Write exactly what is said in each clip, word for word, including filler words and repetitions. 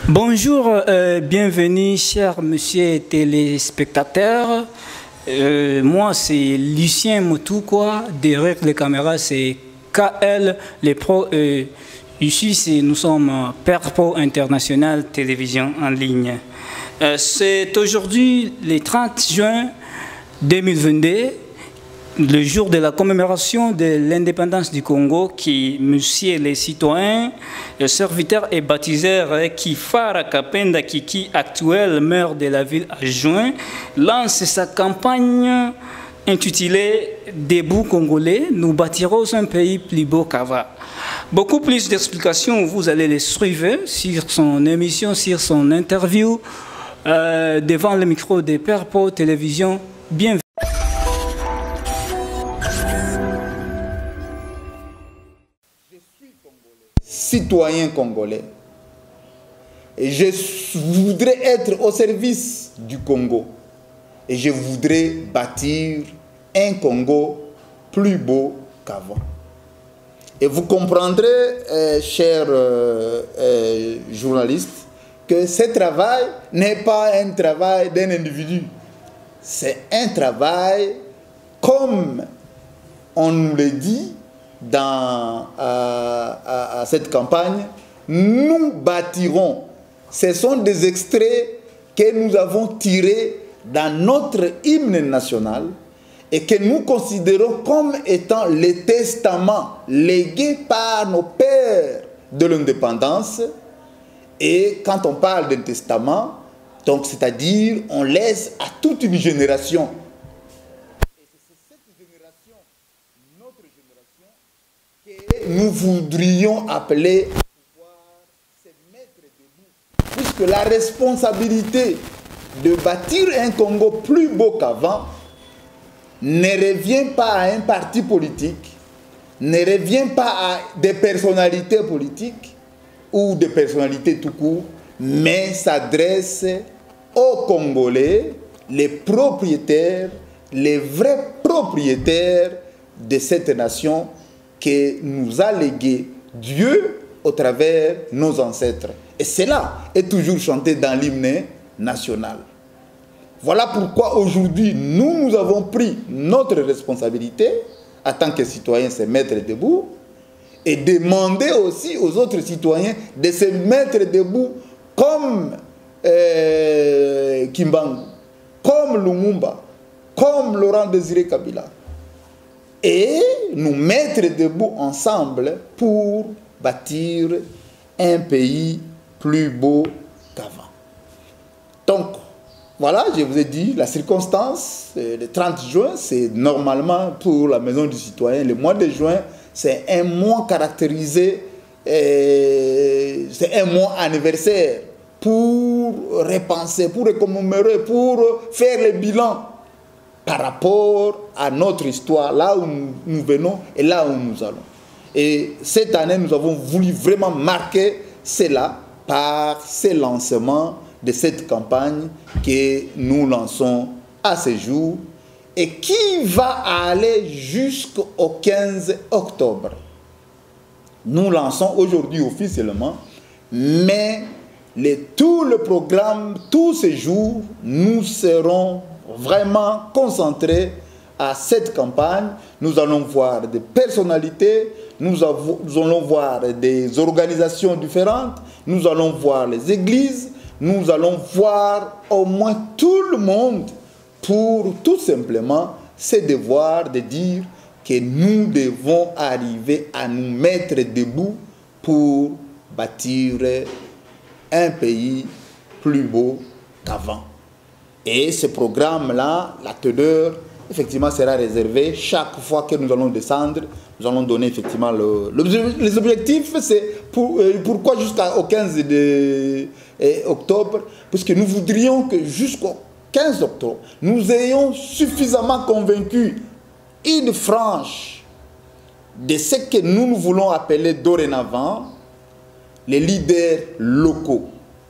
Bonjour, euh, bienvenue chers monsieur téléspectateurs. Euh, moi c'est Lucien Moutoukoua, derrière les caméras c'est K L, les pros. Euh, ici nous sommes Perpo International Télévision en ligne. Euh, c'est aujourd'hui le trente juin deux mille vingt-deux, le jour de la commémoration de l'indépendance du Congo, qui, monsieur les citoyens, le serviteur et baptiseur Kifara Kapenda Kiki, actuel maire de la ville adjoint, lance sa campagne intitulée Debout Congolais, nous bâtirons un pays plus beau qu'avant. Beaucoup plus d'explications, vous allez les suivre sur son émission, sur son interview, euh, devant le micro de Perpo Télévision. Bienvenue. Citoyen congolais, et je voudrais être au service du Congo, et je voudrais bâtir un Congo plus beau qu'avant. Et vous comprendrez, euh, chers euh, euh, journalistes, que ce travail n'est pas un travail d'un individu, c'est un travail, comme on nous le dit, dans à, à, à cette campagne, nous bâtirons. Ce sont des extraits que nous avons tirés dans notre hymne national et que nous considérons comme étant les testaments légués par nos pères de l'indépendance. Et quand on parle d'un testament, donc c'est-à-dire on laisse à toute une génération. Nous voudrions appeler à pouvoir se mettre debout, puisque la responsabilité de bâtir un Congo plus beau qu'avant ne revient pas à un parti politique, ne revient pas à des personnalités politiques ou des personnalités tout court, mais s'adresse aux Congolais, les propriétaires, les vrais propriétaires de cette nation que nous a légué Dieu au travers de nos ancêtres. Et cela est toujours chanté dans l'hymne national. Voilà pourquoi aujourd'hui, nous, nous avons pris notre responsabilité en tant que citoyens, se mettre debout et demander aussi aux autres citoyens de se mettre debout comme euh, Kimbangu, comme Lumumba, comme Laurent Désiré Kabila. Et nous mettre debout ensemble pour bâtir un pays plus beau qu'avant. Donc, voilà, je vous ai dit, la circonstance, le trente juin, c'est normalement pour la Maison du Citoyen, le mois de juin, c'est un mois caractérisé, c'est un mois anniversaire pour repenser, pour commémorer, pour faire le bilan par rapport à notre histoire, là où nous venons et là où nous allons. Et cette année, nous avons voulu vraiment marquer cela par ce lancement de cette campagne que nous lançons à ce jour et qui va aller jusqu'au quinze octobre. Nous lançons aujourd'hui officiellement, mais les, tout le programme, tous ces jours, nous serons vraiment concentrés à cette campagne. Nous allons voir des personnalités, nous, avons, nous allons voir des organisations différentes, nous allons voir les églises, nous allons voir au moins tout le monde pour tout simplement ce devoir de dire que nous devons arriver à nous mettre debout pour bâtir un pays plus beau qu'avant. Et ce programme-là, la teneur, effectivement, sera réservé chaque fois que nous allons descendre. Nous allons donner effectivement le, le, les objectifs. C'est pour, euh, pourquoi jusqu'au quinze octobre? Puisque nous voudrions que jusqu'au quinze octobre, nous ayons suffisamment convaincu une frange de ce que nous, nous voulons appeler dorénavant les leaders locaux.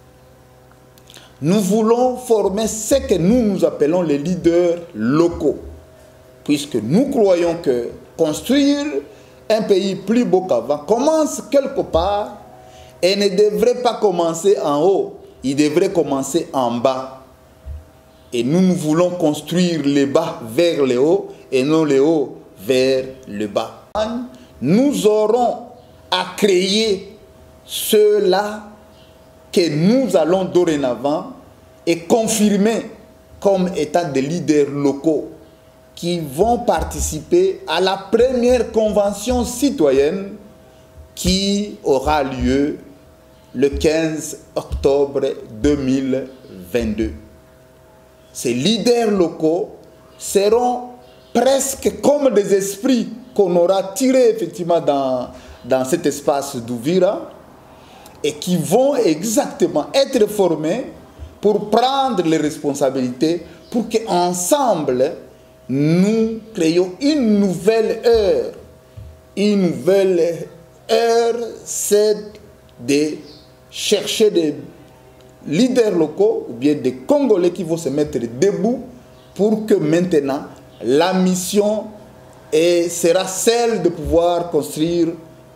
Nous voulons former ce que nous nous appelons les leaders locaux, puisque nous croyons que construire un pays plus beau qu'avant commence quelque part et ne devrait pas commencer en haut, il devrait commencer en bas. Et nous, nous voulons construire le bas vers le haut et non le haut vers le bas. Nous aurons à créer ceux-là que nous allons dorénavant et confirmer comme étant des leaders locaux qui vont participer à la première convention citoyenne qui aura lieu le quinze octobre deux mille vingt-deux. Ces leaders locaux seront presque comme des esprits qu'on aura tirés effectivement dans, dans cet espace d'Uvira et qui vont exactement être formés pour prendre les responsabilités pour qu'ensemble nous créions une nouvelle heure. Une nouvelle heure, c'est de chercher des leaders locaux ou bien des Congolais qui vont se mettre debout pour que maintenant la mission est, sera celle de pouvoir construire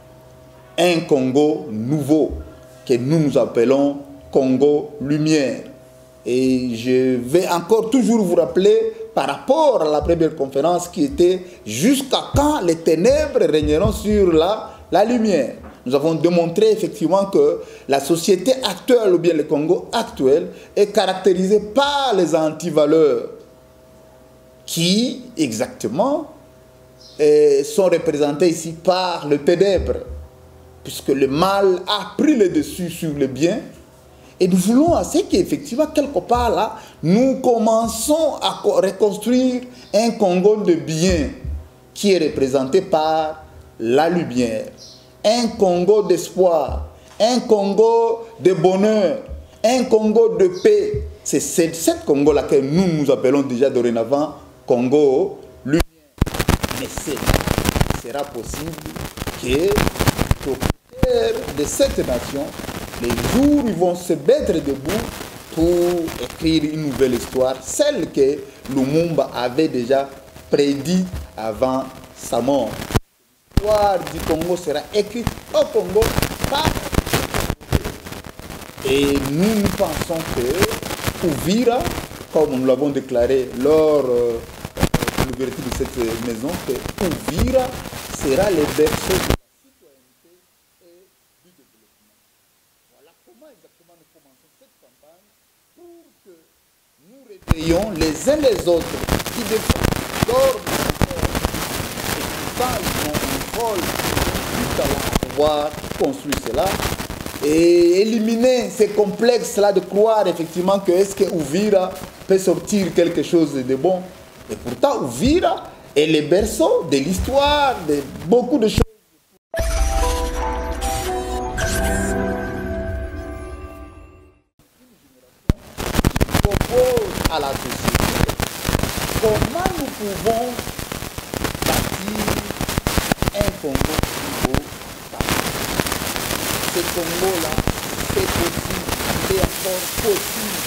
un Congo nouveau que nous nous appelons Congo Lumière. Et je vais encore toujours vous rappeler par rapport à la première conférence qui était jusqu'à quand les ténèbres régneront sur la, la lumière. Nous avons démontré effectivement que la société actuelle ou bien le Congo actuel est caractérisé par les antivaleurs qui exactement eh, sont représentés ici par le ténèbre, puisque le mal a pris le dessus sur le bien. Et nous voulons assez qu'effectivement, quelque part là, nous commençons à reconstruire un Congo de bien qui est représenté par la lumière. Un Congo d'espoir, un Congo de bonheur, un Congo de paix. C'est cette Congo-là que nous nous appelons déjà dorénavant Congo Lumière. Mais c'est sera possible que les propriétaires de cette nation, les jours où ils vont se mettre debout pour écrire une nouvelle histoire, celle que Lumumba avait déjà prédit avant sa mort. L'histoire du Congo sera écrite au Congo par et nous, nous pensons que Uvira, comme nous l'avons déclaré lors euh, de l'ouverture de cette maison, que Uvira sera le berceau de la citoyenneté et du développement. Voilà comment exactement nous commençons cette campagne pour que nous réveillons les uns les autres qui des fois dorment encore et qui quand ils ont une folle tout à pouvoir construire cela et éliminer ces complexes-là de croire effectivement que est-ce que Uvira peut sortir quelque chose de bon. Et pourtant Uvira est le berceau de l'histoire de beaucoup de choses. À la société, comment nous pouvons bâtir un Congo nouveau. Ce Congo-là, c'est possible, c'est encore possible.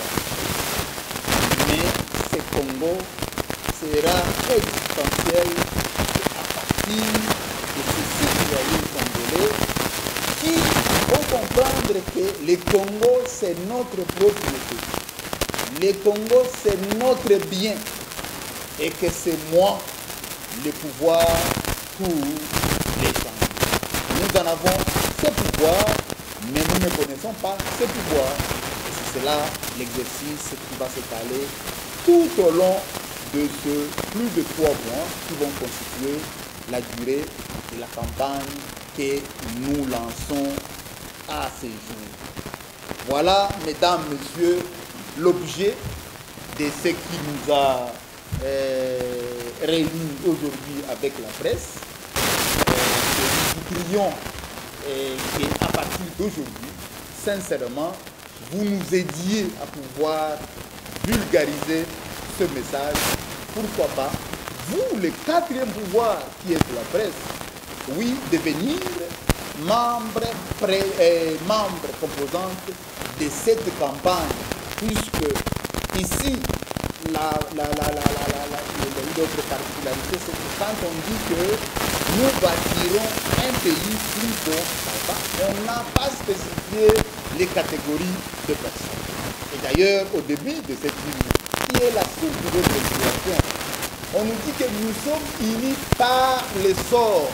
Mais ce Congo sera existentiel à partir de ces citoyens congolais qui vont comprendre que le Congo, c'est notre propriété. Le Congo, c'est notre bien et que c'est moi le pouvoir pour les gens. Nous en avons ce pouvoir, mais nous ne connaissons pas ce pouvoir. Et c'est cela l'exercice qui va s'étaler tout au long de ce plus de trois mois qui vont constituer la durée de la campagne que nous lançons à ces jours. Voilà, mesdames, messieurs, l'objet de ce qui nous a euh, réunis aujourd'hui avec la presse. Euh, nous voudrions euh, qu'à partir d'aujourd'hui, sincèrement, vous nous aidiez à pouvoir vulgariser ce message. Pourquoi pas, vous, le quatrième pouvoir qui est la presse, oui, devenir membre, pré, euh, membre composante de cette campagne. Puisque ici, la, la, la, la, la, la, la, l'autre particularité, c'est que quand on dit que nous bâtirons un pays plus bon qu'avant. On n'a pas spécifié les catégories de personnes. Et d'ailleurs, au début de cette ligne, qui est la source de notre situation, on nous dit que nous sommes unis par le sort.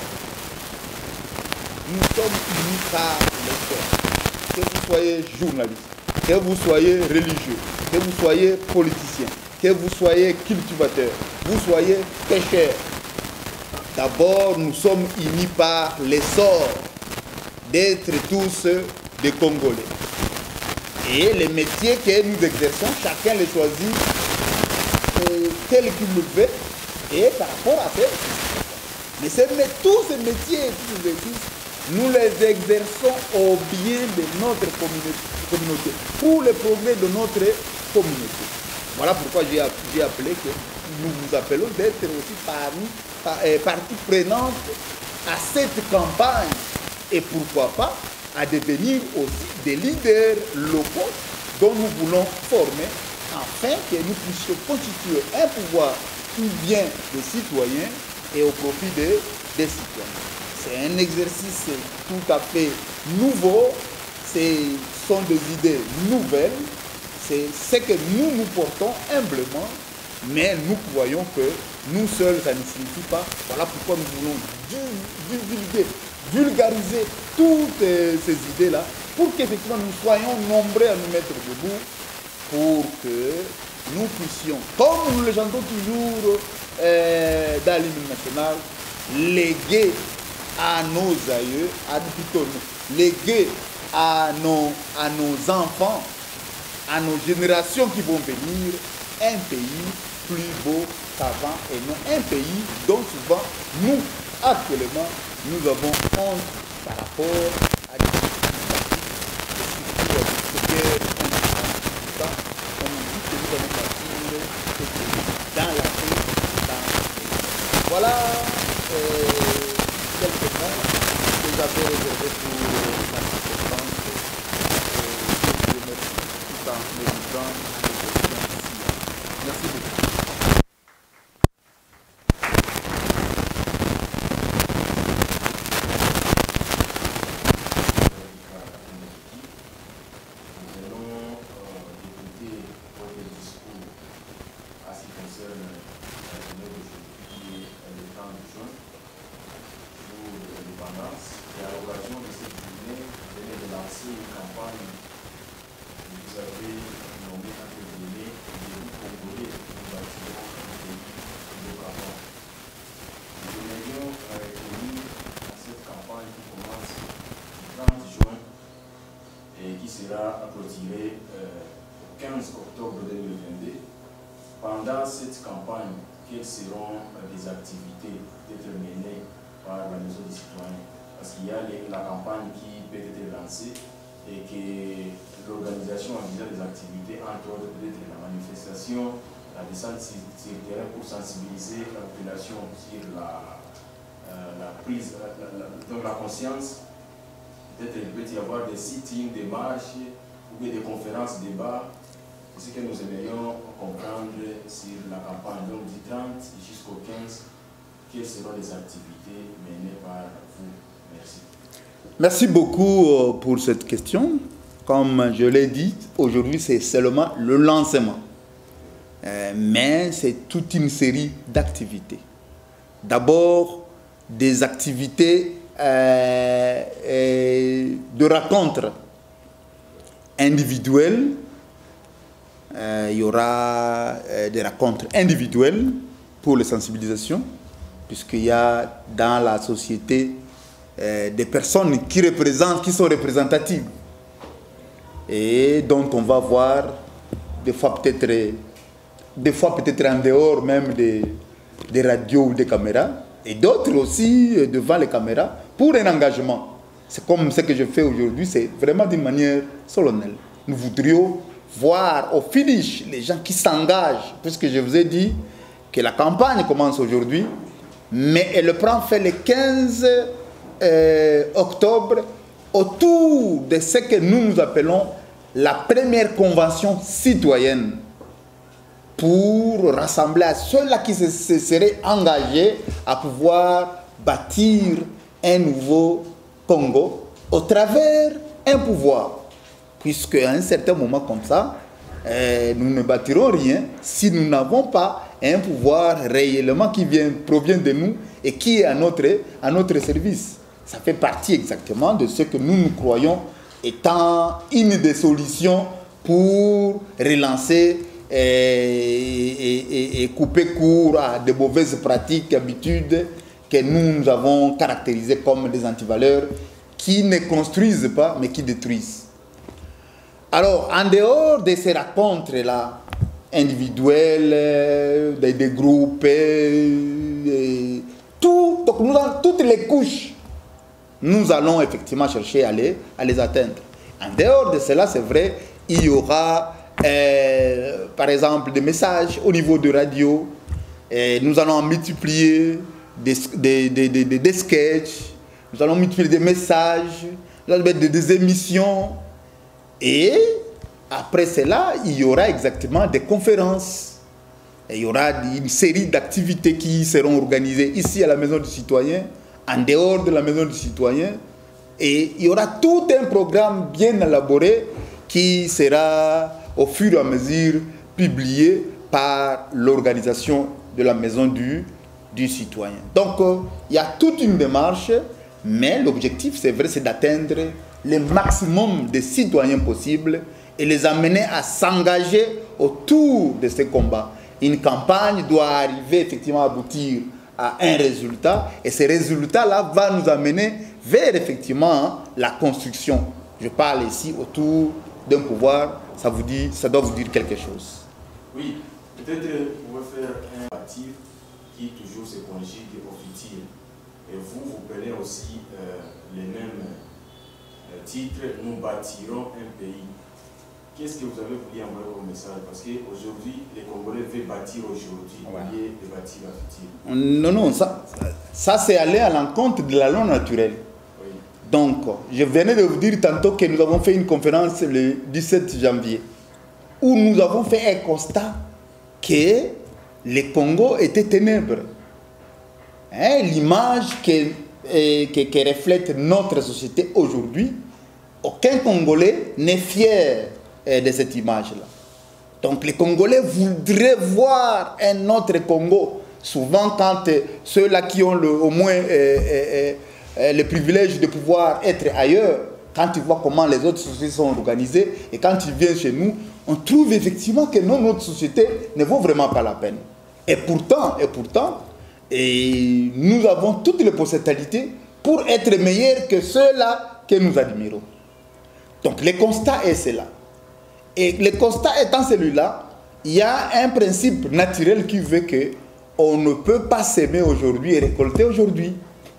Nous sommes unis par le sort. Que vous soyez journaliste, que vous soyez religieux, que vous soyez politicien, que vous soyez cultivateur, vous soyez pêcheur. D'abord, nous sommes unis par l'essor d'être tous des Congolais. Et les métiers que nous exerçons, chacun les choisit euh, tel qu'il le fait et par rapport à ça. Mais, mais tous ces métiers, tous ces métiers, nous les exerçons au bien de notre communauté, pour le progrès de notre communauté. Voilà pourquoi j'ai appelé que nous vous appelons d'être aussi parmi, par, euh, partie prenante à cette campagne et pourquoi pas à devenir aussi des leaders locaux dont nous voulons former afin que nous puissions constituer un pouvoir tout bien des citoyens et au profit des, des citoyens. C'est un exercice tout à fait nouveau, ce sont des idées nouvelles, c'est ce que nous nous portons humblement, mais nous croyons que nous seuls, ça ne signifie pas. Voilà pourquoi nous voulons divulguer, vulgariser toutes ces idées-là, pour qu'effectivement nous soyons nombreux à nous mettre debout, pour que nous puissions, comme nous le chantons toujours euh, dans l'hymne national, léguer à nos aïeux, à, plutôt, léguer à nos, à nos enfants, à nos générations qui vont venir, un pays plus beau qu'avant et non un pays dont souvent nous, actuellement, nous avons honte par rapport à des structures on nous dit que nous allons bâtir ce pays dans la paix, dans la paix. Voilà euh, quelques mots que j'avais réservés pour la conférence. Je vous remercie tout en méditant les questions ici. Merci beaucoup. Pendant cette campagne, quelles seront les activités déterminées par la maison des citoyens? Parce qu'il y a les, la campagne qui peut être lancée et que l'organisation envisage des activités, entre autres peut-être la manifestation, la descente sur le terrain pour sensibiliser la population sur la, euh, la prise, la, la, donc la conscience. Peut-être il peut y avoir des sit-ins, des marches ou des conférences, débats. C'est ce que nous aimerions comprendre sur la campagne donc du trente jusqu'au quinze. Quelles seront les activités menées par vous? Merci. Merci beaucoup pour cette question. Comme je l'ai dit, aujourd'hui c'est seulement le lancement. Euh, mais c'est toute une série d'activités. D'abord, des activités euh, euh, de rencontres individuelles. Euh, il y aura euh, des rencontres individuelles pour les sensibilisations, puisqu'il y a dans la société euh, des personnes qui représentent, qui sont représentatives et dont on va voir des fois peut-être des fois peut-être en dehors même des, des radios ou des caméras, et d'autres aussi euh, devant les caméras pour un engagement. C'est comme ce que je fais aujourd'hui, c'est vraiment d'une manière solennelle. Nous voudrions voir au finish les gens qui s'engagent, puisque je vous ai dit que la campagne commence aujourd'hui, mais elle prend fin le quinze euh, octobre autour de ce que nous nous appelons la première convention citoyenne, pour rassembler à ceux-là qui se, se seraient engagés à pouvoir bâtir un nouveau Congo au travers un pouvoir. Puisque à un certain moment comme ça, euh, nous ne bâtirons rien si nous n'avons pas un pouvoir réellement qui vient, provient de nous et qui est à notre, à notre service. Ça fait partie exactement de ce que nous nous croyons étant une des solutions pour relancer et, et, et couper court à de mauvaises pratiques, habitudes que nous, nous avons caractérisées comme des antivaleurs qui ne construisent pas mais qui détruisent. Alors, en dehors de ces rencontres-là, individuelles, des, des groupes, et, tout, donc nous avons toutes les couches, nous allons effectivement chercher à les, à les atteindre. En dehors de cela, c'est vrai, il y aura, euh, par exemple, des messages au niveau de radio. Et nous allons multiplier des, des, des, des, des, des sketchs, nous allons multiplier des messages, nous allons mettre des, des émissions. Et après cela, il y aura exactement des conférences. Et il y aura une série d'activités qui seront organisées ici à la Maison du Citoyen, en dehors de la Maison du Citoyen. Et il y aura tout un programme bien élaboré qui sera au fur et à mesure publié par l'organisation de la Maison du, du Citoyen. Donc, euh, il y a toute une démarche, mais l'objectif, c'est vrai, c'est d'atteindre le maximum de citoyens possibles et les amener à s'engager autour de ces combats. Une campagne doit arriver effectivement à aboutir à un résultat et ce résultat-là va nous amener vers effectivement la construction. Je parle ici autour d'un pouvoir, ça, vous dit, ça doit vous dire quelque chose. Oui, peut-être vous pouvez faire un actif qui toujours se conjugue au futur. Et vous, vous prenez aussi euh, les mêmes euh, titres, nous bâtirons un pays. Qu'est-ce que vous avez voulu envoyer comme message? Parce qu'aujourd'hui, les Congolais veulent bâtir aujourd'hui, au lieu de bâtir la future. Non, non, ça, ça c'est aller à l'encontre de la loi naturelle. Oui. Donc, je venais de vous dire tantôt que nous avons fait une conférence le dix-sept janvier, où nous avons fait un constat que le Congo était ténèbres. Hein, l'image que, que, que reflète notre société aujourd'hui, aucun Congolais n'est fier de cette image-là. Donc les Congolais voudraient voir un autre Congo. Souvent, quand ceux-là qui ont le, au moins euh, euh, le privilège de pouvoir être ailleurs, quand ils voient comment les autres sociétés sont organisées, et quand ils viennent chez nous, on trouve effectivement que non, notre société ne vaut vraiment pas la peine. Et pourtant, et pourtant, et nous avons toutes les potentialités pour être meilleurs que ceux-là que nous admirons. Donc le constat est cela. Et le constat étant celui-là, il y a un principe naturel qui veut qu'on ne peut pas s'aimer aujourd'hui et récolter aujourd'hui.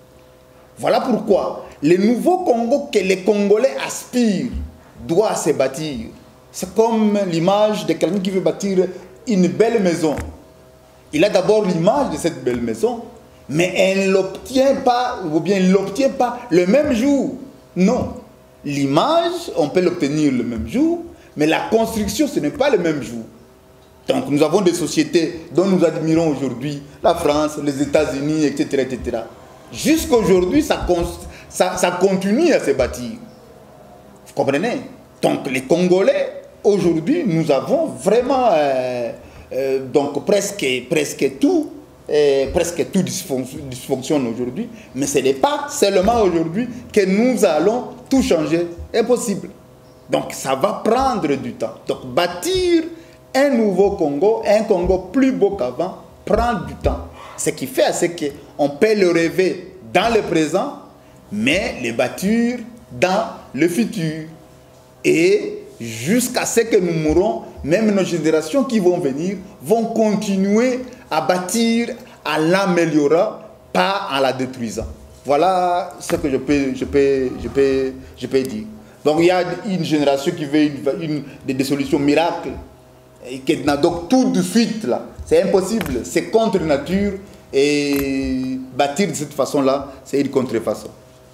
Voilà pourquoi le nouveau Congo que les Congolais aspirent doit se bâtir. C'est comme l'image de quelqu'un qui veut bâtir une belle maison. Il a d'abord l'image de cette belle maison, mais elle ne l'obtient pas, ou bien il ne l'obtient pas le même jour. Non. L'image, on peut l'obtenir le même jour, mais la construction, ce n'est pas le même jour. Donc nous avons des sociétés dont nous admirons aujourd'hui la France, les États-Unis, et cetera et cetera. Jusqu'à aujourd'hui, ça, ça, ça continue à se bâtir. Vous comprenez? Donc les Congolais, aujourd'hui, nous avons vraiment euh, euh, donc presque, presque tout, euh, presque tout dysfonctionne aujourd'hui, mais ce n'est pas seulement aujourd'hui que nous allons tout changer. Impossible. Donc ça va prendre du temps. Donc bâtir un nouveau Congo, un Congo plus beau qu'avant, prend du temps. Ce qui fait, c'est qu'on peut le rêver dans le présent, mais le bâtir dans le futur. Et jusqu'à ce que nous mourrons, même nos générations qui vont venir vont continuer à bâtir en l'améliorant, pas en la détruisant. Voilà ce que je peux, je peux, je peux, je peux dire. Donc il y a une génération qui veut une, une, des, des solutions miracles. Et qui, donc tout de suite là, c'est impossible. C'est contre nature. Et bâtir de cette façon-là, c'est une contrefaçon.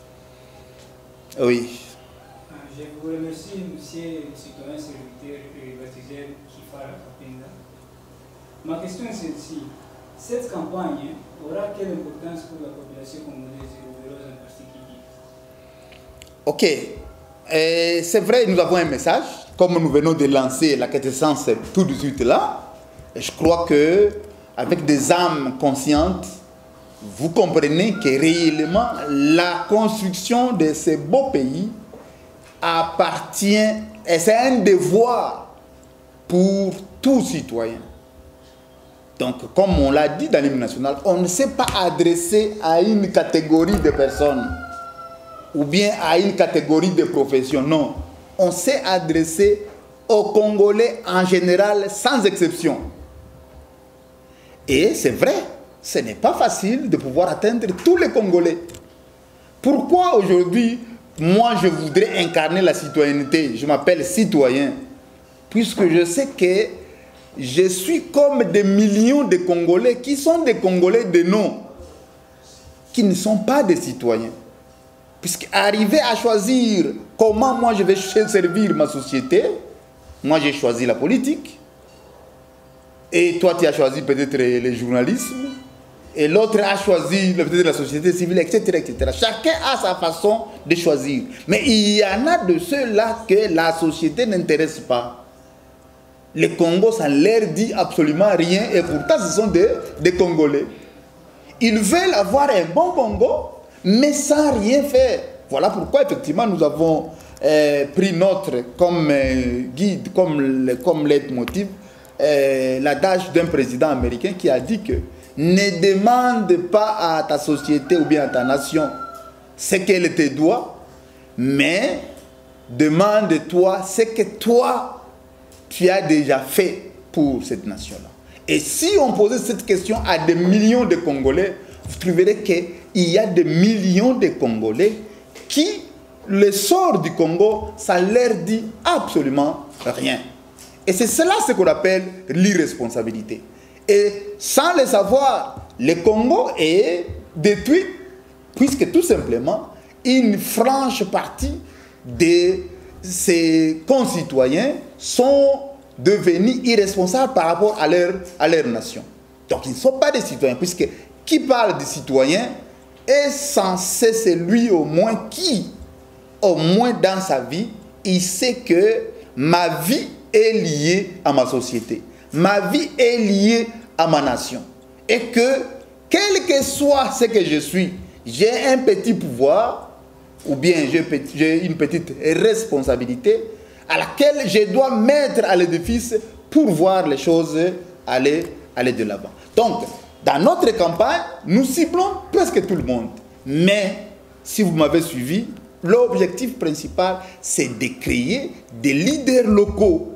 Oui. Je vous remercie, monsieur le citoyen serviteur et baptisé Kifa Kapinda. Ma question est celle-ci. cette campagne aura quelle importance pour la population congolaise et en particulier? Ok. C'est vrai, nous avons un message, comme nous venons de lancer la quintessence tout de suite là. Et je crois que avec des âmes conscientes, vous comprenez que réellement la construction de ce beau pays appartient, et c'est un devoir pour tout citoyen. Donc, comme on l'a dit dans l'hymne national, on ne s'est pas adressé à une catégorie de personnes ou bien à une catégorie de professions. Non, on s'est adressé aux Congolais en général, sans exception. Et c'est vrai, ce n'est pas facile de pouvoir atteindre tous les Congolais. Pourquoi aujourd'hui, moi je voudrais incarner la citoyenneté? Je m'appelle citoyen, puisque je sais que je suis comme des millions de Congolais qui sont des Congolais de nom, qui ne sont pas des citoyens. Puisqu'arriver à choisir comment moi je vais servir ma société, moi j'ai choisi la politique, et toi tu as choisi peut-être le journalisme, et l'autre a choisi peut-être la société civile, et cetera, et cetera. Chacun a sa façon de choisir. Mais il y en a de ceux-là que la société n'intéresse pas. Le Congo, ça ne leur dit absolument rien, et pourtant ce sont des, des Congolais. Ils veulent avoir un bon Congo, mais sans rien faire. Voilà pourquoi effectivement nous avons euh, pris notre comme euh, guide, comme, comme leitmotiv, euh, l'adage d'un président américain qui a dit que ne demande pas à ta société ou bien à ta nation ce qu'elle te doit, mais demande-toi ce que toi tu as déjà fait pour cette nation-là. Et si on posait cette question à des millions de Congolais, vous trouverez qu'il y a des millions de Congolais qui, le sort du Congo, ça leur dit absolument rien. Et c'est cela ce qu'on appelle l'irresponsabilité. Et sans le savoir, le Congo est détruit, puisque tout simplement, une franche partie de ses concitoyens sont devenus irresponsables par rapport à leur, à leur nation. Donc ils ne sont pas des citoyens, puisque qui parle de citoyen est censé, c'est lui au moins qui, au moins dans sa vie, il sait que ma vie est liée à ma société. Ma vie est liée à ma nation. Et que, quel que soit ce que je suis, j'ai un petit pouvoir, ou bien j'ai une petite responsabilité à laquelle je dois mettre à l'édifice pour voir les choses aller, aller de l'avant. Donc, dans notre campagne, nous ciblons presque tout le monde. Mais, si vous m'avez suivi, l'objectif principal, c'est de créer des leaders locaux.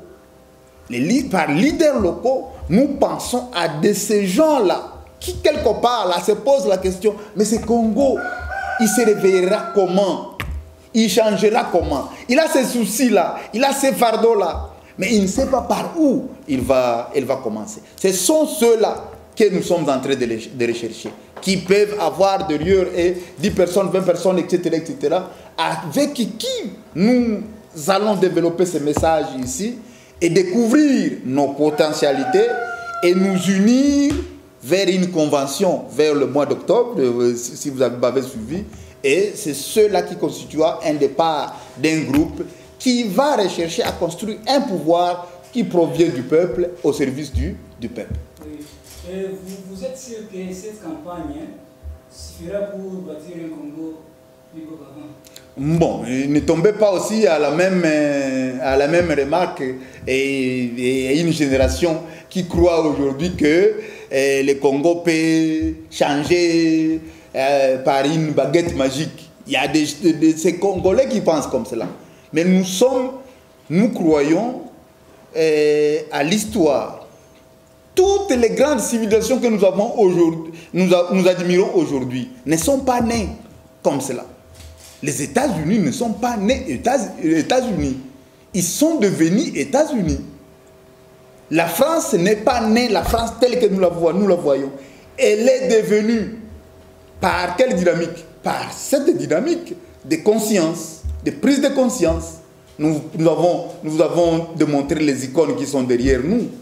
Les, par leaders locaux, nous pensons à de ces gens-là qui, quelque part, là, se posent la question, mais ce Congo, il se réveillera comment? Il changera comment? Il a ces soucis-là, il a ces fardeaux-là, mais il ne sait pas par où il va, il va commencer. Ce sont ceux-là que nous sommes en train de, les, de rechercher, qui peuvent avoir derrière et dix personnes, vingt personnes, et cetera, et cetera, avec qui nous allons développer ce message ici et découvrir nos potentialités et nous unir vers une convention vers le mois d'octobre, si vous avez suivi, et c'est ceux-là qui constituera un départ d'un groupe qui va rechercher à construire un pouvoir qui provient du peuple au service du, du peuple. Oui. Et vous, vous êtes sûr que cette campagne suffira pour bâtir un Congo plus beau qu'avant? Bon, ne tombez pas aussi à la même, à la même remarque et, et une génération qui croit aujourd'hui que eh, le Congo peut changer eh, par une baguette magique. Il y a des, des, des ces Congolais qui pensent comme cela. Mais nous sommes, nous croyons eh, à l'histoire. Toutes les grandes civilisations que nous avons aujourd'hui, nous, nous admirons aujourd'hui, ne sont pas nées comme cela. Les États-Unis ne sont pas nés États-Unis. Ils sont devenus États-Unis. La France n'est pas née la France telle que nous la voyons. Nous la voyons. Elle est devenue par quelle dynamique? Par cette dynamique de conscience, de prise de conscience. Nous, nous, avons, nous avons démontré les icônes qui sont derrière nous.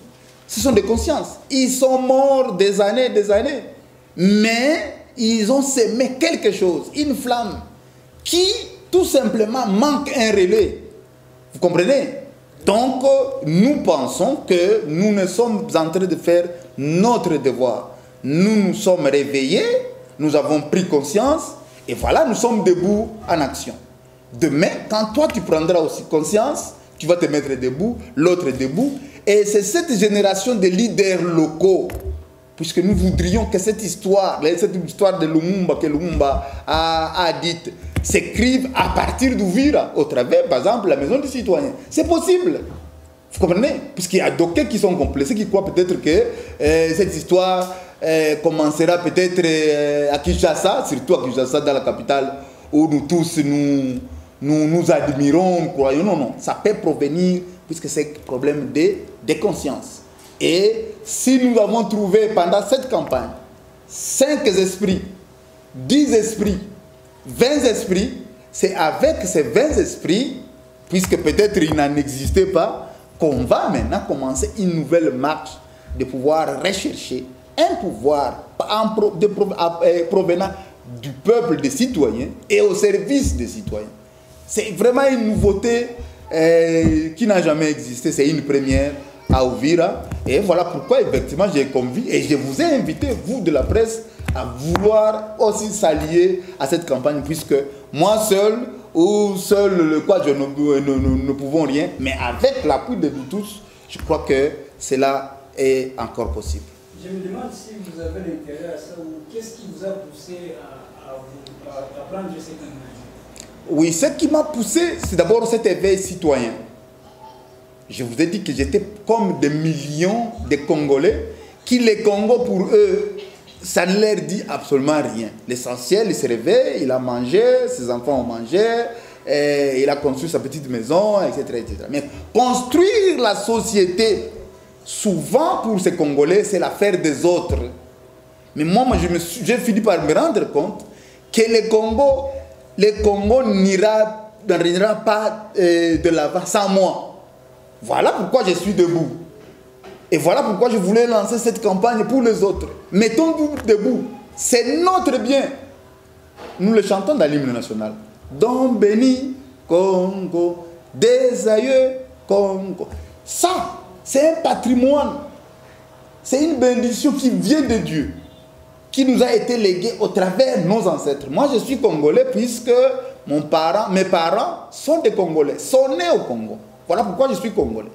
Ce sont des consciences. Ils sont morts des années et des années. Mais ils ont semé quelque chose, une flamme, qui tout simplement manque un relais. Vous comprenez? Donc, nous pensons que nous ne sommes en train de faire notre devoir. Nous nous sommes réveillés, nous avons pris conscience, et voilà, nous sommes debout en action. Demain, quand toi tu prendras aussi conscience, tu vas te mettre debout, l'autre debout, et c'est cette génération de leaders locaux, puisque nous voudrions que cette histoire, cette histoire de Lumumba, que Lumumba a, a dite, s'écrive à partir d'Uvira, au travers, par exemple, la maison des citoyens. C'est possible. Vous comprenez? Puisqu'il y a d'aucuns qui sont complexés, qui croient peut-être que euh, cette histoire euh, commencera peut-être euh, à Kinshasa, surtout à Kinshasa, dans la capitale, où nous tous nous, nous, nous admirons, croyons. Non, non, ça peut provenir, puisque c'est un problème de, de conscience. Et si nous avons trouvé pendant cette campagne cinq esprits, dix esprits, vingt esprits, c'est avec ces vingt esprits, puisque peut-être il n'en existait pas, qu'on va maintenant commencer une nouvelle marche de pouvoir rechercher un pouvoir en pro, de, provenant du peuple des citoyens et au service des citoyens. C'est vraiment une nouveauté euh, qui n'a jamais existé, c'est une première à Uvira. Et voilà pourquoi effectivement j'ai convié et je vous ai invité, vous de la presse, à vouloir aussi s'allier à cette campagne, puisque moi seul ou seul le quoi je ne, ne, ne, ne pouvons rien, mais avec l'appui de nous tous, je crois que cela est encore possible. Je me demande si vous avez l'intérêt à ça ou qu'est-ce qui vous a poussé à, à, vous, à, à prendre cette engagement? Oui, ce qui m'a poussé, c'est d'abord cet éveil citoyen. Je vous ai dit que j'étais comme des millions de Congolais qui, les Congos, pour eux, ça ne leur dit absolument rien. L'essentiel, il se réveille, il a mangé, ses enfants ont mangé, et il a construit sa petite maison, et cetera, et cetera. Mais construire la société, souvent pour ces Congolais, c'est l'affaire des autres. Mais moi, moi j'ai fini par me rendre compte que le Congo, le Congo n'ira pas euh, de l'avant sans moi. Voilà pourquoi je suis debout. Et voilà pourquoi je voulais lancer cette campagne pour les autres. Mettons-nous debout. C'est notre bien. Nous le chantons dans l'hymne national. Don béni Congo, des aïeux Congo. Ça, c'est un patrimoine. C'est une bénédiction qui vient de Dieu, qui nous a été léguée au travers de nos ancêtres. Moi, je suis congolais puisque mon parent, mes parents sont des Congolais, sont nés au Congo. Voilà pourquoi je suis congolais.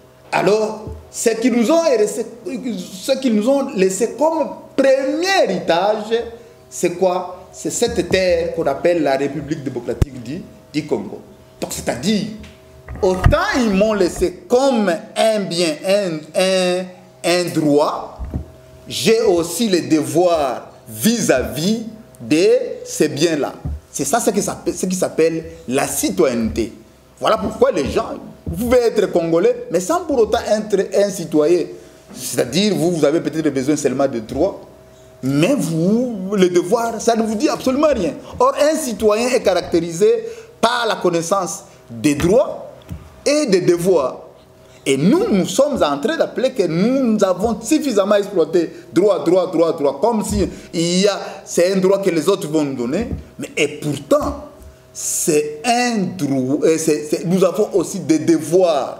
Alors, ce qu'ils nous ont laissé, ce qu'ils nous ont laissé comme premier héritage, c'est quoi? C'est cette terre qu'on appelle la République démocratique du, du Congo. Donc, c'est-à-dire, autant ils m'ont laissé comme un bien, un, un, un droit, j'ai aussi le devoir vis-à-vis de ces biens-là. C'est ça ce qui s'appelle la citoyenneté. Voilà pourquoi les gens, vous pouvez être congolais, mais sans pour autant être un citoyen. C'est-à-dire, vous, vous avez peut-être besoin seulement de droits, mais vous, le devoir, ça ne vous dit absolument rien. Or, un citoyen est caractérisé par la connaissance des droits et des devoirs. Et nous, nous sommes en train d'appeler que nous, nous avons suffisamment exploité droit, droit, droit, droit, comme si il y a, c'est un droit que les autres vont nous donner, mais et pourtant, c'est un droit, c'est, c'est, nous avons aussi des devoirs.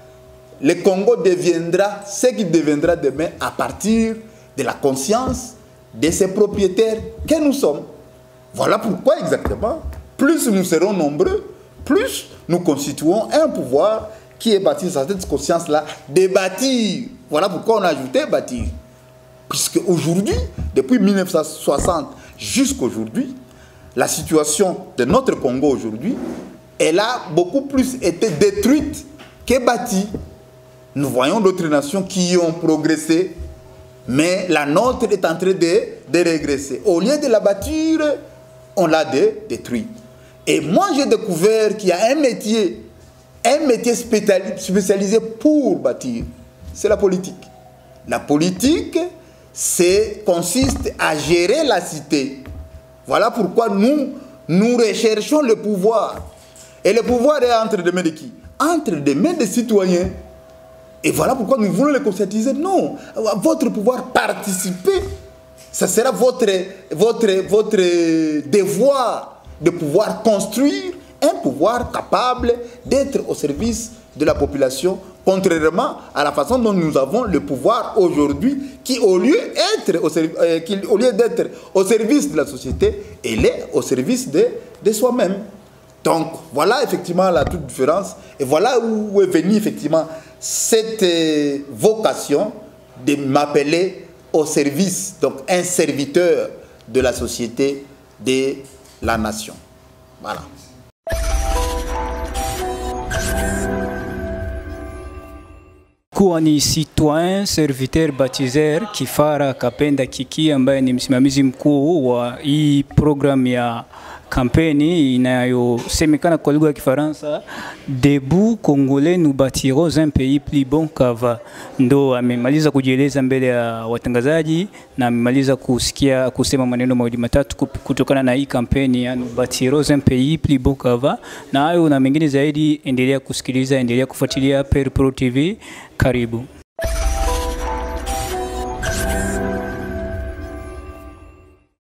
Le Congo deviendra ce qu'il deviendra demain à partir de la conscience de ses propriétaires que nous sommes. Voilà pourquoi exactement, plus nous serons nombreux, plus nous constituons un pouvoir qui est bâti sur cette conscience-là de bâtir. Voilà pourquoi on a ajouté bâtir. Puisque aujourd'hui, depuis mille neuf cent soixante jusqu'à aujourd'hui, la situation de notre Congo aujourd'hui, elle a beaucoup plus été détruite que bâtie. Nous voyons d'autres nations qui ont progressé, mais la nôtre est en train de, de régresser. Au lieu de la bâtir, on l'a détruite. Et moi, j'ai découvert qu'il y a un métier, un métier spécialisé pour bâtir. C'est la politique. La politique, c'est, consiste à gérer la cité. Voilà pourquoi nous, nous recherchons le pouvoir. Et le pouvoir est entre les mains de qui? Entre les mains des citoyens. Et voilà pourquoi nous voulons les conscientiser. Non, votre pouvoir participer, ça sera votre, votre, votre devoir de pouvoir construire un pouvoir capable d'être au service de la population, contrairement à la façon dont nous avons le pouvoir aujourd'hui, qui au lieu d'être au, euh, qui, au lieu d'être au service de la société, il est au service de, de soi-même. Donc voilà effectivement la toute différence, et voilà où est venue effectivement cette euh, vocation de m'appeler au service, donc un serviteur de la société, de la nation. Voilà. Kuwa ni citoyen serviteur baptiseur Kifara Kapenda Kiki ambaye ni msimamizi mkuu wa hii program ya kampeni inayosemekana kwa lugha ya Kifaransa Debout Congolais nous bâtirons un pays plus bon qu'avant. Ndo amemaliza kujieleza mbele ya watangazaji na amemaliza kusikia kusema maneno mawili matatu kutokana na hii kampeni ya nous bâtirons un pays plus bon qu'avant. Na hayo na mengine zaidi, endelea kusikiliza, endelea kufuatilia Père Pro T V. Karibu.